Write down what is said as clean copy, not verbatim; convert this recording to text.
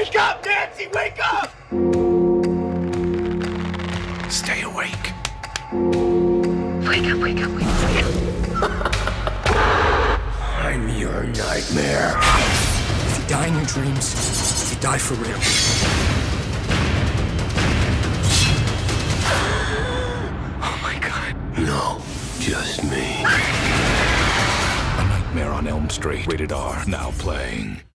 Wake up, Nancy! Wake up! Stay awake. Wake up, wake up, wake up, wake up. I'm your nightmare. If you die in your dreams, you die for real. Oh my God. No, just me. A Nightmare on Elm Street. Rated R. Now playing.